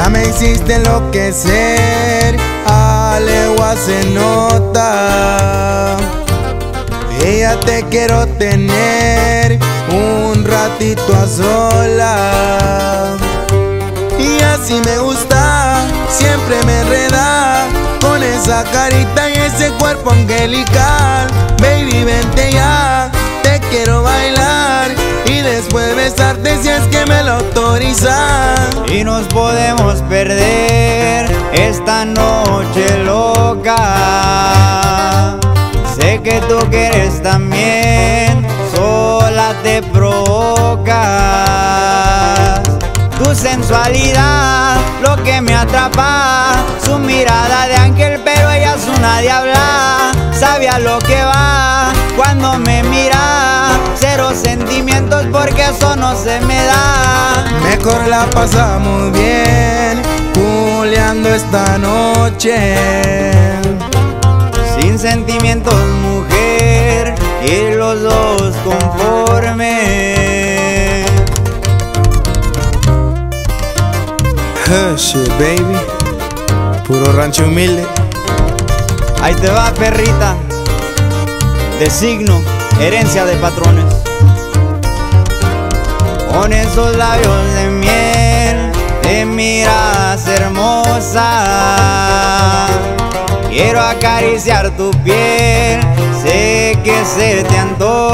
Ya me hiciste enloquecer, a legua se nota. Ella te quiero tener un ratito a solas. Y así me gusta, siempre me enreda con esa carita y ese cuerpo angelical. Baby, vente ya, te quiero bailar y después besarte si es que me lo autorizan. Y nos podemos perder esta noche loca. Sé que tú quieres también, sola te provocas. Tu sensualidad, lo que me atrapa, su mirada de ángel pero ella es una diabla. Sabe a lo que va cuando me mira, cero sentimientos porque eso no se me da. Mejor la pasamos bien, culeando esta noche. Sin sentimientos, mujer, y los dos conformes. Shit, baby, puro rancho humilde. Ahí te va, perrita, de signo, herencia de patrones. Con esos labios de miel, te miras hermosa. Quiero acariciar tu piel, sé que se te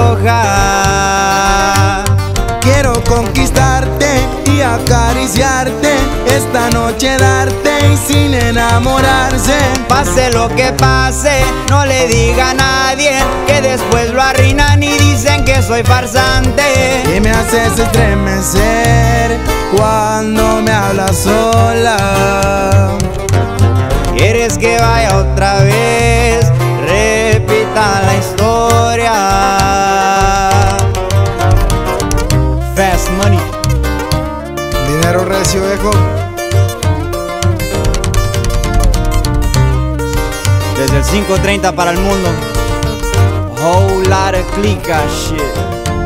antoja. Quiero conquistarte y acariciarte, esta noche darte y sin enamorarse. Pase lo que pase, no le diga a nadie, que después lo arruinan y dicen que soy farsante. Y me haces estremecer cuando me hablas sola. ¿Quieres que vaya otra vez? Repita la historia. Fast money. Dinero recio, viejo. Desde el 5:30 para el mundo. Whole lot of clica shit.